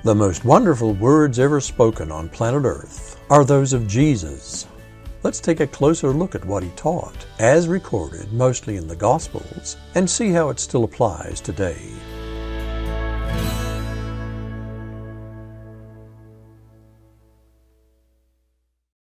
The most wonderful words ever spoken on planet Earth are those of Jesus. Let's take a closer look at what he taught, as recorded mostly in the Gospels, and see how it still applies today.